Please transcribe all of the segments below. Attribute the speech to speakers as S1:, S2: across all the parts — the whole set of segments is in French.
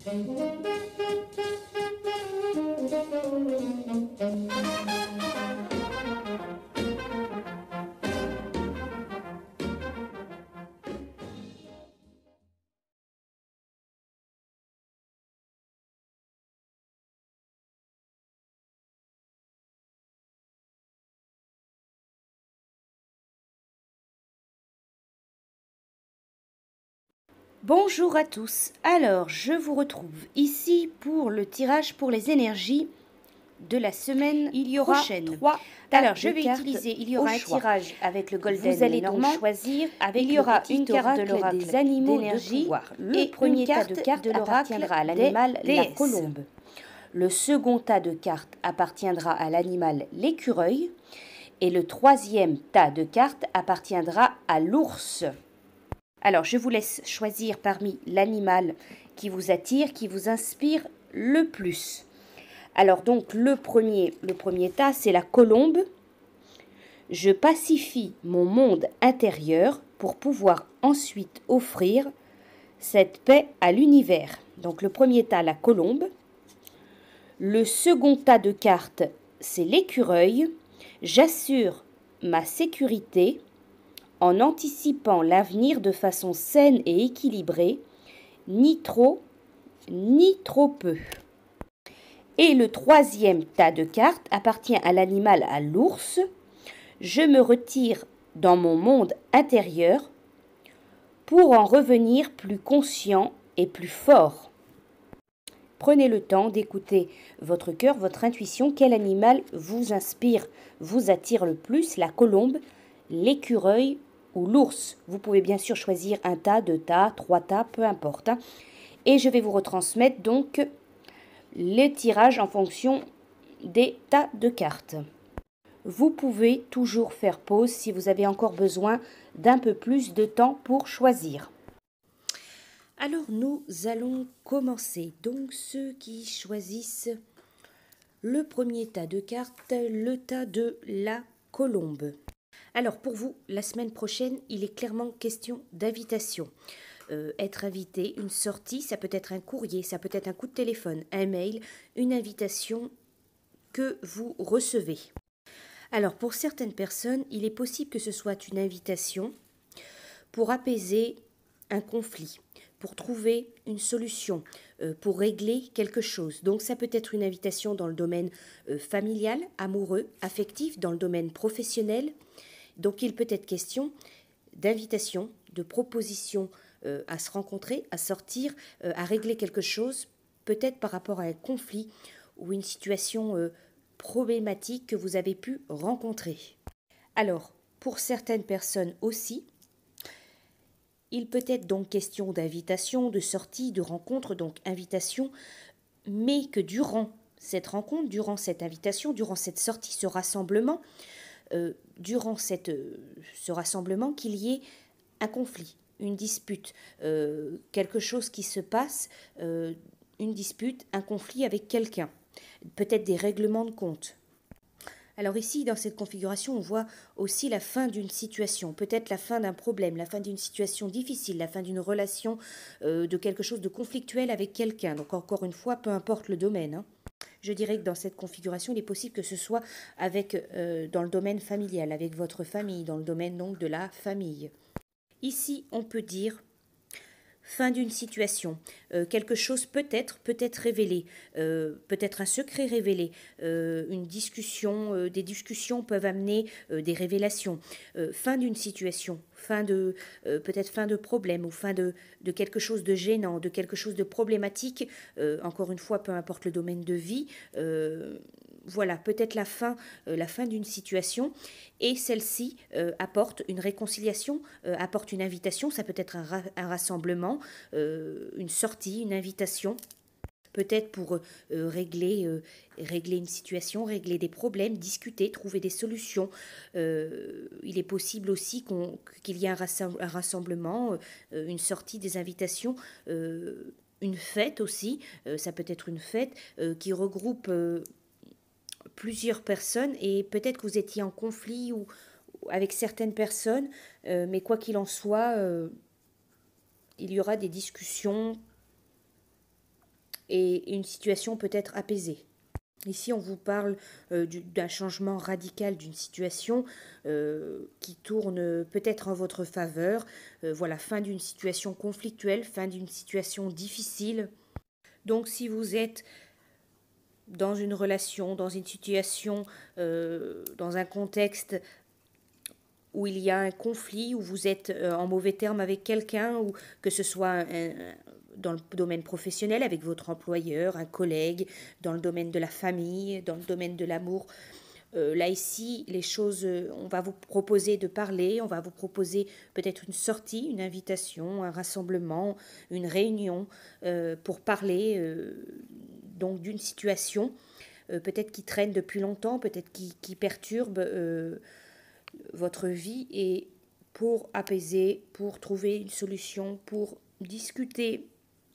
S1: Bonjour à tous, alors je vous retrouve ici pour le tirage pour les énergies de la semaine prochaine. Alors je vais utiliser, il y aura un tirage avec le Golden Vous allez donc choisir avec il y aura une carte de l'oracle des animaux d'énergie le premier tas de cartes appartiendra à l'animal la colombe. Le second tas de cartes appartiendra à l'animal l'écureuil et le troisième tas de cartes appartiendra à l'ours. Alors, je vous laisse choisir parmi l'animal qui vous attire, qui vous inspire le plus. Alors donc, le premier tas, c'est la colombe. Je pacifie mon monde intérieur pour pouvoir ensuite offrir cette paix à l'univers. Donc, le premier tas, la colombe. Le second tas de cartes, c'est l'écureuil. J'assure ma sécurité en anticipant l'avenir de façon saine et équilibrée, ni trop, ni trop peu. Et le troisième tas de cartes appartient à l'animal, à l'ours. Je me retire dans mon monde intérieur pour en revenir plus conscient et plus fort. Prenez le temps d'écouter votre cœur, votre intuition. Quel animal vous inspire, vous attire le plus? La colombe, l'écureuil ou l'ours. Vous pouvez bien sûr choisir un tas, deux tas, trois tas, peu importe. Et je vais vous retransmettre donc les tirages en fonction des tas de cartes. Vous pouvez toujours faire pause si vous avez encore besoin d'un peu plus de temps pour choisir. Alors nous allons commencer. Donc ceux qui choisissent le premier tas de cartes, le tas de la colombe. Alors pour vous, la semaine prochaine, il est clairement question d'invitation. Être invité, une sortie, ça peut être un courrier, ça peut être un coup de téléphone, un mail, une invitation que vous recevez. Alors pour certaines personnes, il est possible que ce soit une invitation pour apaiser un conflit, pour trouver une solution, pour régler quelque chose. Donc ça peut être une invitation dans le domaine familial, amoureux, affectif, dans le domaine professionnel. Donc il peut être question d'invitation, de proposition à se rencontrer, à sortir, à régler quelque chose, peut-être par rapport à un conflit ou une situation problématique que vous avez pu rencontrer. Alors, pour certaines personnes aussi, il peut être donc question d'invitation, de sortie, de rencontre, donc invitation, mais que durant cette rencontre, durant cette invitation, durant cette sortie, ce rassemblement, durant ce rassemblement, qu'il y ait un conflit, une dispute, quelque chose qui se passe, une dispute, un conflit avec quelqu'un, peut-être des règlements de compte. Alors ici, dans cette configuration, on voit aussi la fin d'une situation, peut-être la fin d'un problème, la fin d'une situation difficile, la fin d'une relation, de quelque chose de conflictuel avec quelqu'un. Donc encore une fois, peu importe le domaine. Je dirais que dans cette configuration, il est possible que ce soit dans le domaine familial, avec votre famille, dans le domaine donc de la famille. Ici, on peut dire fin d'une situation, quelque chose peut-être révélé, peut-être un secret révélé, une discussion, des discussions peuvent amener des révélations, fin d'une situation, peut-être fin de problème ou fin de quelque chose de gênant, de quelque chose de problématique, encore une fois, peu importe le domaine de vie, voilà, peut-être la fin d'une situation, et celle-ci apporte une réconciliation, apporte une invitation, ça peut être un rassemblement, une sortie, une invitation, peut-être pour régler une situation, régler des problèmes, discuter, trouver des solutions. Il est possible aussi qu'il y ait un rassemblement, une sortie, des invitations, une fête aussi, ça peut être une fête qui regroupe plusieurs personnes, et peut-être que vous étiez en conflit ou avec certaines personnes, mais quoi qu'il en soit, il y aura des discussions et une situation peut-être apaisée. Ici, on vous parle d'un changement radical d'une situation qui tourne peut-être en votre faveur. Voilà, fin d'une situation conflictuelle, fin d'une situation difficile. Donc, si vous êtes dans une relation, dans une situation, dans un contexte où il y a un conflit, où vous êtes en mauvais terme avec quelqu'un, ou que ce soit dans le domaine professionnel avec votre employeur, un collègue, dans le domaine de la famille, dans le domaine de l'amour. Là ici, les choses, on va vous proposer de parler, on va vous proposer peut-être une sortie, une invitation, un rassemblement, une réunion pour parler donc d'une situation peut-être qui traîne depuis longtemps, peut-être qui perturbe votre vie, et pour apaiser, pour trouver une solution, pour discuter,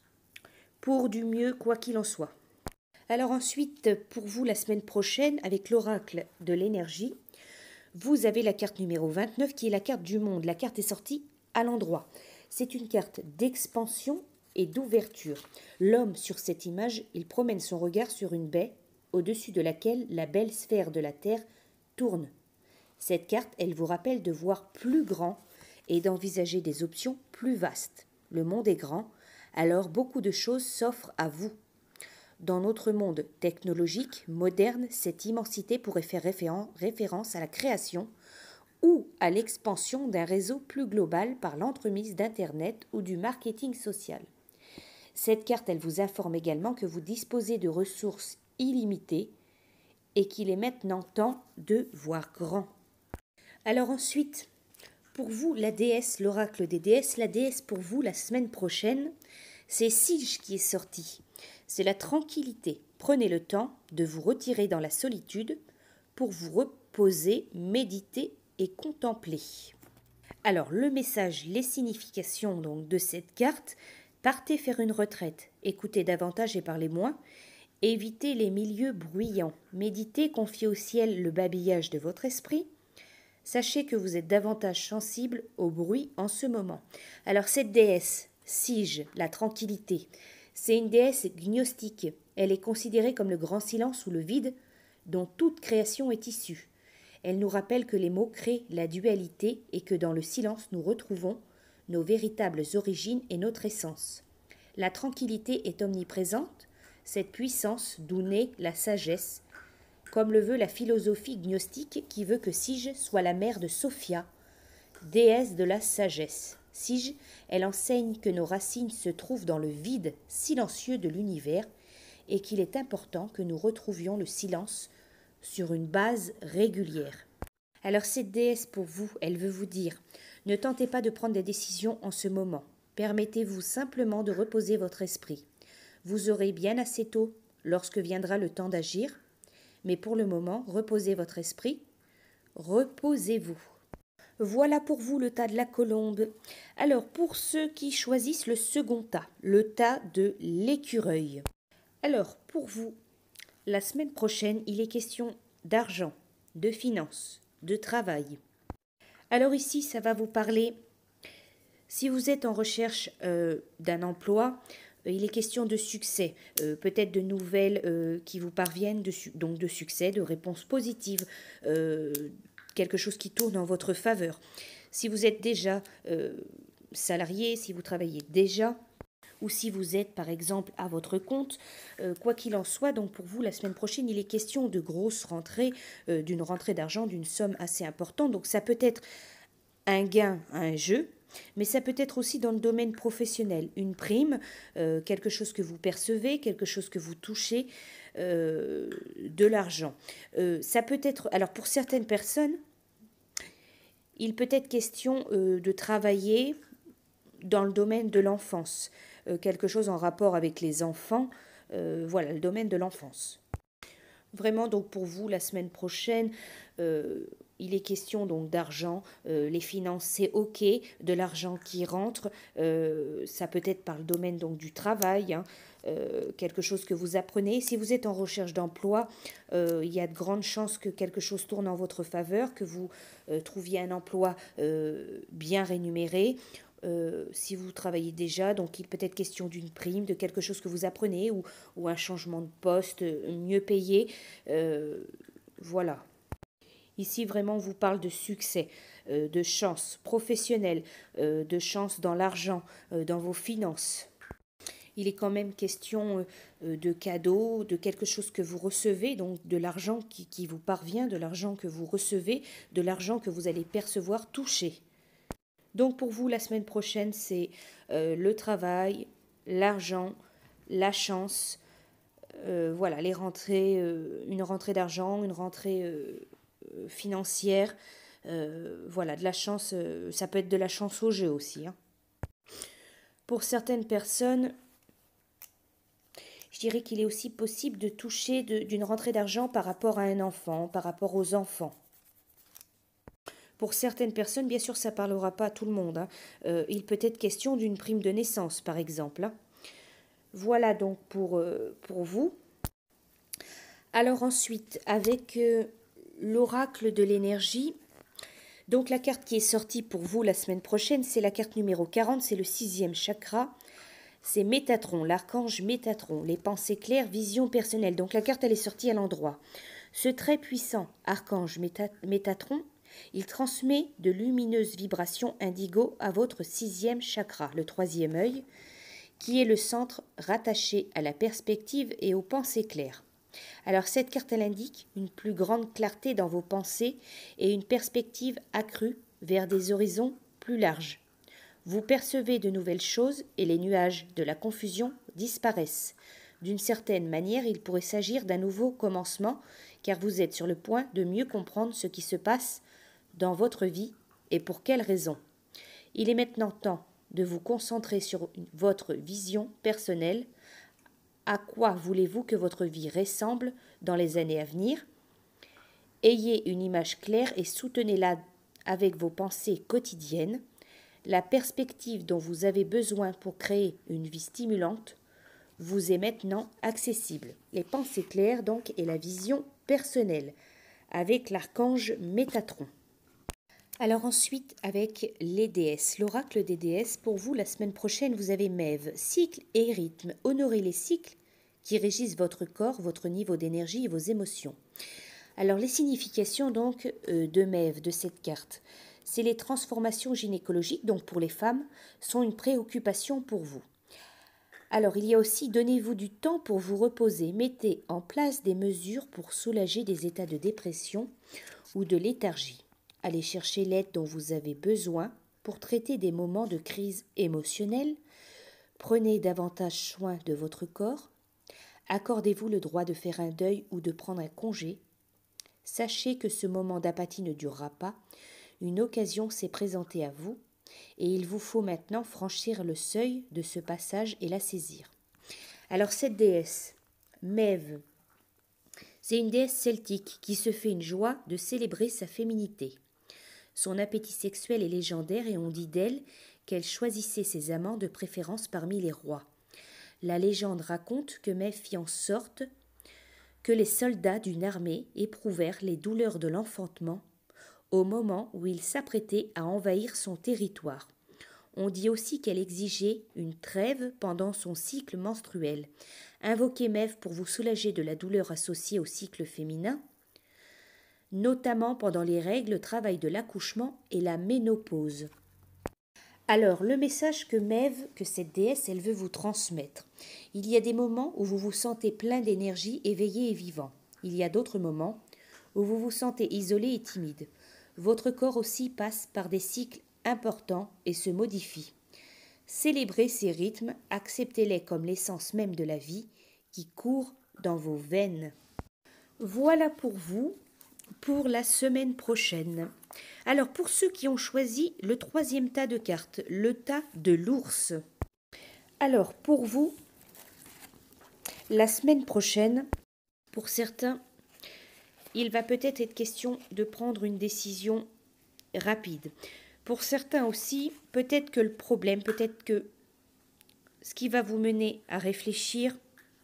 S1: pour du mieux, quoi qu'il en soit. Alors ensuite, pour vous, la semaine prochaine, avec l'oracle de l'énergie, vous avez la carte numéro 29 qui est la carte du monde. La carte est sortie à l'endroit. C'est une carte d'expansion et d'ouverture. L'homme sur cette image, il promène son regard sur une baie au-dessus de laquelle la belle sphère de la Terre tourne. Cette carte, elle vous rappelle de voir plus grand et d'envisager des options plus vastes. Le monde est grand, alors beaucoup de choses s'offrent à vous. Dans notre monde technologique, moderne, cette immensité pourrait faire référence à la création ou à l'expansion d'un réseau plus global par l'entremise d'Internet ou du marketing social. Cette carte, elle vous informe également que vous disposez de ressources illimitées et qu'il est maintenant temps de voir grand. Alors ensuite, pour vous, la déesse, l'oracle des déesses, la déesse pour vous, la semaine prochaine, c'est Sige qui est sorti. C'est la tranquillité. Prenez le temps de vous retirer dans la solitude pour vous reposer, méditer et contempler. Alors, le message, les significations donc de cette carte: partez faire une retraite, écoutez davantage et parlez moins, évitez les milieux bruyants, méditez, confiez au ciel le babillage de votre esprit. Sachez que vous êtes davantage sensible au bruit en ce moment. Alors cette déesse, Sige, la tranquillité, c'est une déesse gnostique. Elle est considérée comme le grand silence ou le vide dont toute création est issue. Elle nous rappelle que les mots créent la dualité et que dans le silence nous retrouvons nos véritables origines et notre essence. La tranquillité est omniprésente, cette puissance d'où naît la sagesse, comme le veut la philosophie gnostique qui veut que Sige soit la mère de Sophia, déesse de la sagesse. Sige, elle enseigne que nos racines se trouvent dans le vide silencieux de l'univers et qu'il est important que nous retrouvions le silence sur une base régulière. Alors cette déesse pour vous, elle veut vous dire: ne tentez pas de prendre des décisions en ce moment. Permettez-vous simplement de reposer votre esprit. Vous aurez bien assez tôt lorsque viendra le temps d'agir. Mais pour le moment, reposez votre esprit, reposez-vous. Voilà pour vous le tas de la colombe. Alors, pour ceux qui choisissent le second tas, le tas de l'écureuil. Alors, pour vous, la semaine prochaine, il est question d'argent, de finances, de travail. Alors ici, ça va vous parler, si vous êtes en recherche d'un emploi, il est question de succès, peut-être de nouvelles qui vous parviennent, donc de succès, de réponses positives, quelque chose qui tourne en votre faveur. Si vous êtes déjà salarié, si vous travaillez déjà, ou si vous êtes par exemple à votre compte, quoi qu'il en soit, donc pour vous la semaine prochaine, il est question de grosses rentrées, d'une rentrée d'argent, d'une somme assez importante. Donc ça peut être un gain, un jeu, mais ça peut être aussi dans le domaine professionnel, une prime, quelque chose que vous percevez, quelque chose que vous touchez, de l'argent. Ça peut être, alors pour certaines personnes, il peut être question de travailler dans le domaine de l'enfance, quelque chose en rapport avec les enfants, voilà, le domaine de l'enfance. Vraiment, donc pour vous, la semaine prochaine, il est question donc d'argent, les finances c'est ok, de l'argent qui rentre, ça peut être par le domaine donc du travail, hein, quelque chose que vous apprenez. Si vous êtes en recherche d'emploi, il y a de grandes chances que quelque chose tourne en votre faveur, que vous trouviez un emploi bien rémunéré. si vous travaillez déjà, donc il peut être question d'une prime, de quelque chose que vous apprenez ou un changement de poste mieux payé. Voilà. Ici, vraiment, on vous parle de succès, de chance professionnelle, de chance dans l'argent, dans vos finances. Il est quand même question de cadeaux, de quelque chose que vous recevez, donc de l'argent qui vous parvient, de l'argent que vous recevez, de l'argent que vous allez percevoir, toucher. Donc pour vous, la semaine prochaine, c'est le travail, l'argent, la chance, voilà, les rentrées, une rentrée d'argent, une rentrée financière, voilà, de la chance, ça peut être de la chance au jeu aussi. Hein. Pour certaines personnes, je dirais qu'il est aussi possible de toucher d'une rentrée d'argent par rapport à un enfant, par rapport aux enfants. Pour certaines personnes, bien sûr, ça ne parlera pas à tout le monde. Hein. Il peut être question d'une prime de naissance, par exemple. Hein. Voilà donc pour vous. Alors ensuite, avec l'oracle de l'énergie, donc la carte qui est sortie pour vous la semaine prochaine, c'est la carte numéro 40, c'est le 6e chakra. C'est Métatron, l'archange Métatron, les pensées claires, vision personnelle. Donc la carte, elle est sortie à l'endroit. Ce très puissant archange Métatron, il transmet de lumineuses vibrations indigo à votre 6e chakra, le 3e œil, qui est le centre rattaché à la perspective et aux pensées claires. Alors cette carte, elle indique une plus grande clarté dans vos pensées et une perspective accrue vers des horizons plus larges. Vous percevez de nouvelles choses et les nuages de la confusion disparaissent. D'une certaine manière, il pourrait s'agir d'un nouveau commencement, car vous êtes sur le point de mieux comprendre ce qui se passe dans votre vie et pour quelles raisons. Il est maintenant temps de vous concentrer sur votre vision personnelle. À quoi voulez-vous que votre vie ressemble dans les années à venir? Ayez une image claire et soutenez-la avec vos pensées quotidiennes. La perspective dont vous avez besoin pour créer une vie stimulante vous est maintenant accessible. Les pensées claires donc et la vision personnelle avec l'archange Métatron. Alors ensuite avec les déesses, l'oracle des déesses, pour vous la semaine prochaine vous avez Mève, cycle et rythme. Honorez les cycles qui régissent votre corps, votre niveau d'énergie et vos émotions. Alors les significations donc de Mève, de cette carte. C'est les transformations gynécologiques, donc pour les femmes, sont une préoccupation pour vous. Alors il y a aussi, donnez-vous du temps pour vous reposer, mettez en place des mesures pour soulager des états de dépression ou de léthargie. Allez chercher l'aide dont vous avez besoin pour traiter des moments de crise émotionnelle. Prenez davantage soin de votre corps. Accordez-vous le droit de faire un deuil ou de prendre un congé. Sachez que ce moment d'apathie ne durera pas. Une occasion s'est présentée à vous et il vous faut maintenant franchir le seuil de ce passage et la saisir. Alors cette déesse, Mève, c'est une déesse celtique qui se fait une joie de célébrer sa féminité. Son appétit sexuel est légendaire et on dit d'elle qu'elle choisissait ses amants de préférence parmi les rois. La légende raconte que Mève fit en sorte que les soldats d'une armée éprouvèrent les douleurs de l'enfantement au moment où il s'apprêtait à envahir son territoire. On dit aussi qu'elle exigeait une trêve pendant son cycle menstruel. Invoquez Mève pour vous soulager de la douleur associée au cycle féminin, notamment pendant les règles, le travail de l'accouchement et la ménopause. Alors, le message que Mève, que cette déesse, elle veut vous transmettre. Il y a des moments où vous vous sentez plein d'énergie, éveillé et vivant. Il y a d'autres moments où vous vous sentez isolé et timide. Votre corps aussi passe par des cycles importants et se modifie. Célébrez ces rythmes, acceptez-les comme l'essence même de la vie qui court dans vos veines. Voilà pour vous, pour la semaine prochaine. Alors pour ceux qui ont choisi le 3e tas de cartes, le tas de l'ours. Alors pour vous, la semaine prochaine, pour certains, il va peut-être être question de prendre une décision rapide. Pour certains aussi, peut-être que le problème, peut-être que ce qui va vous mener à réfléchir,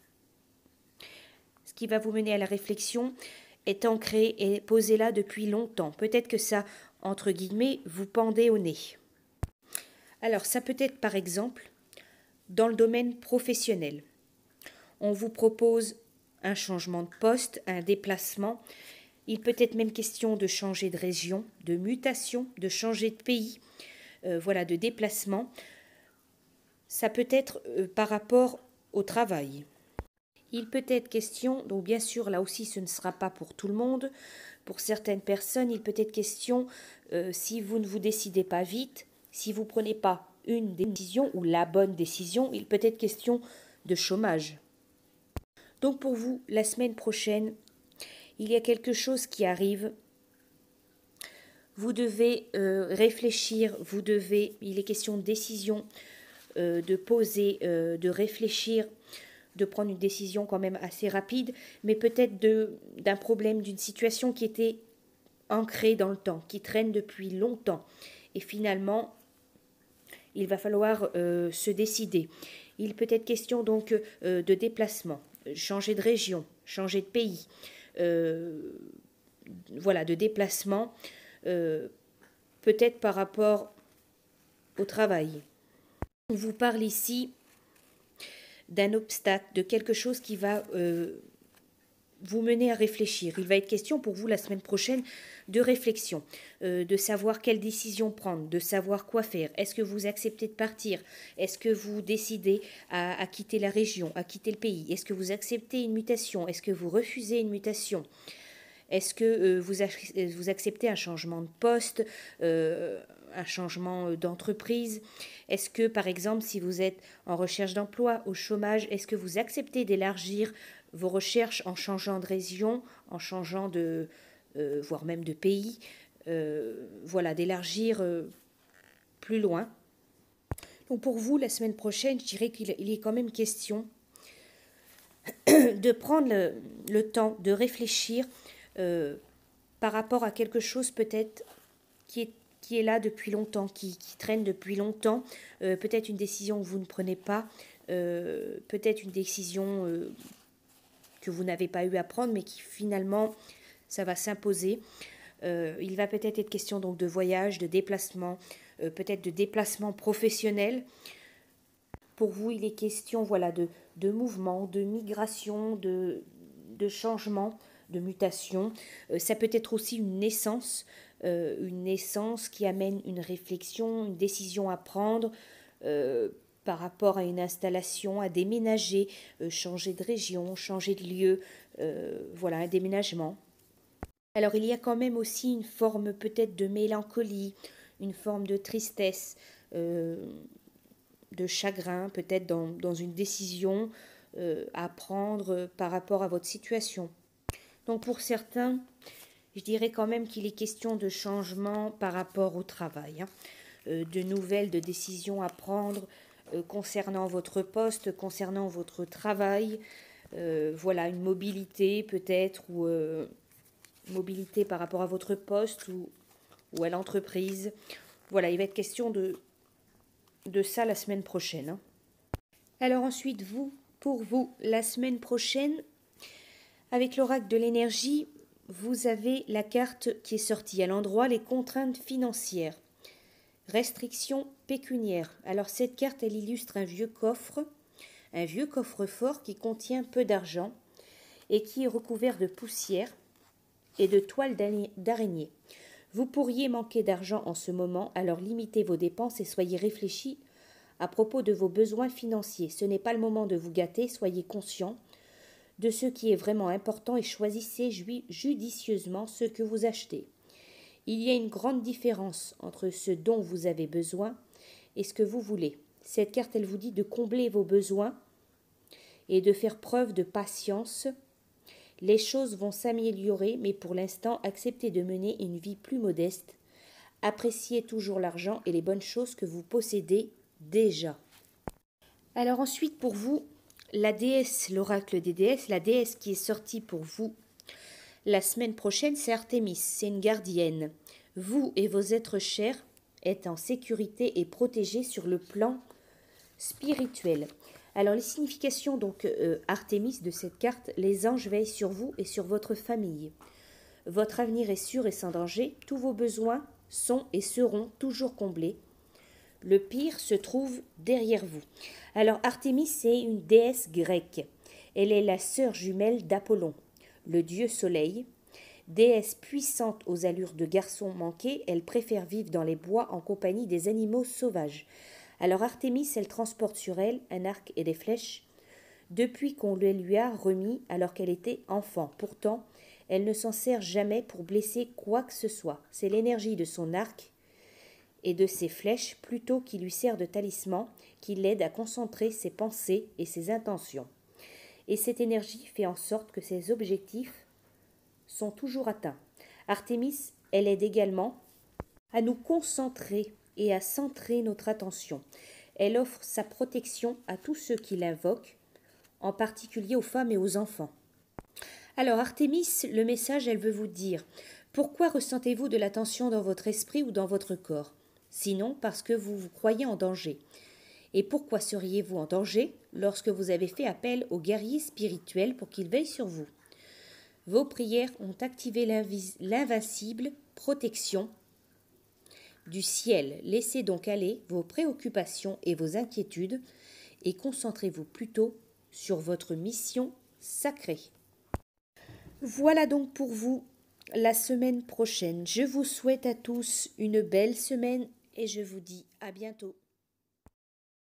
S1: ce qui va vous mener à la réflexion est ancré et posé là depuis longtemps. Peut-être que ça, entre guillemets, vous pendez au nez. Alors, ça peut être par exemple dans le domaine professionnel. On vous propose un changement de poste, un déplacement. Il peut être même question de changer de région, de mutation, de changer de pays, voilà, de déplacement. Ça peut être par rapport au travail. Il peut être question, donc bien sûr là aussi ce ne sera pas pour tout le monde, pour certaines personnes il peut être question, si vous ne vous décidez pas vite, si vous ne prenez pas une décision ou la bonne décision, il peut être question de chômage. Donc pour vous, la semaine prochaine, il y a quelque chose qui arrive. Vous devez réfléchir, il est question de décision, de poser, de réfléchir, de prendre une décision quand même assez rapide, mais peut-être d'un problème, d'une situation qui était ancrée dans le temps, qui traîne depuis longtemps. Et finalement, il va falloir se décider. Il peut être question donc de déplacement, changer de région, changer de pays, voilà, de déplacement, peut-être par rapport au travail. On vous parle ici d'un obstacle, de quelque chose qui va vous mener à réfléchir. Il va être question pour vous la semaine prochaine de réflexion, de savoir quelle décision prendre, de savoir quoi faire. Est-ce que vous acceptez de partir? Est-ce que vous décidez à quitter la région, à quitter le pays? Est-ce que vous acceptez une mutation? Est-ce que vous refusez une mutation? Est-ce que vous acceptez un changement de poste, un changement d'entreprise? Est-ce que, par exemple, si vous êtes en recherche d'emploi, au chômage, est-ce que vous acceptez d'élargir vos recherches en changeant de région, en changeant de, voire même de pays, voilà, d'élargir plus loin? Donc pour vous, la semaine prochaine, je dirais qu'il est quand même question de prendre le temps de réfléchir par rapport à quelque chose peut-être qui est là depuis longtemps, qui traîne depuis longtemps, peut-être une décision que vous ne prenez pas, peut-être une décision que vous n'avez pas eu à prendre, mais qui finalement, ça va s'imposer. Il va peut-être être question donc de voyage, de déplacement, peut-être de déplacement professionnel. Pour vous, il est question voilà, de mouvement, de migration, de changement, de mutation. Ça peut être aussi une naissance qui amène une réflexion, une décision à prendre par rapport à une installation, à déménager, changer de région, changer de lieu, voilà, un déménagement. Alors il y a quand même aussi une forme peut-être de mélancolie, une forme de tristesse, de chagrin peut-être dans une décision à prendre par rapport à votre situation. Donc pour certains, je dirais quand même qu'il est question de changement par rapport au travail, de nouvelles, de décisions à prendre concernant votre poste, concernant votre travail, voilà, une mobilité peut-être, ou mobilité par rapport à votre poste ou à l'entreprise. Voilà, il va être question de ça la semaine prochaine. Alors ensuite, pour vous, la semaine prochaine, avec l'oracle de l'énergie, vous avez la carte qui est sortie à l'endroit, les contraintes financières, restrictions pécuniaires. Alors cette carte, elle illustre un vieux coffre-fort qui contient peu d'argent et qui est recouvert de poussière et de toiles d'araignée. Vous pourriez manquer d'argent en ce moment, alors limitez vos dépenses et soyez réfléchis à propos de vos besoins financiers. Ce n'est pas le moment de vous gâter, soyez conscient de ce qui est vraiment important et choisissez judicieusement ce que vous achetez. Il y a une grande différence entre ce dont vous avez besoin et ce que vous voulez. Cette carte, elle vous dit de combler vos besoins et de faire preuve de patience. Les choses vont s'améliorer, mais pour l'instant, acceptez de mener une vie plus modeste. Appréciez toujours l'argent et les bonnes choses que vous possédez déjà. Alors ensuite, pour vous, la déesse, l'oracle des déesses, la déesse qui est sortie pour vous la semaine prochaine, c'est Artémis, c'est une gardienne. Vous et vos êtres chers êtes en sécurité et protégés sur le plan spirituel. Alors les significations donc Artémis de cette carte, les anges veillent sur vous et sur votre famille. Votre avenir est sûr et sans danger, tous vos besoins sont et seront toujours comblés. Le pire se trouve derrière vous. Alors Artémis, c'est une déesse grecque. Elle est la sœur jumelle d'Apollon, le dieu soleil. Déesse puissante aux allures de garçon manqué, elle préfère vivre dans les bois en compagnie des animaux sauvages. Alors Artémis, elle transporte sur elle un arc et des flèches depuis qu'on le lui a remis alors qu'elle était enfant. Pourtant, elle ne s'en sert jamais pour blesser quoi que ce soit. C'est l'énergie de son arc et de ses flèches plutôt qui lui sert de talisman, qui l'aide à concentrer ses pensées et ses intentions. Et cette énergie fait en sorte que ses objectifs sont toujours atteints. Artémis, elle aide également à nous concentrer et à centrer notre attention. Elle offre sa protection à tous ceux qui l'invoquent, en particulier aux femmes et aux enfants. Alors Artémis, le message, elle veut vous dire, pourquoi ressentez-vous de la tension dans votre esprit ou dans votre corps? Sinon parce que vous vous croyez en danger. Et pourquoi seriez-vous en danger lorsque vous avez fait appel aux guerriers spirituels pour qu'ils veillent sur vous? Vos prières ont activé l'invincible protection du ciel. Laissez donc aller vos préoccupations et vos inquiétudes et concentrez-vous plutôt sur votre mission sacrée. Voilà donc pour vous la semaine prochaine. Je vous souhaite à tous une belle semaine et je vous dis à bientôt.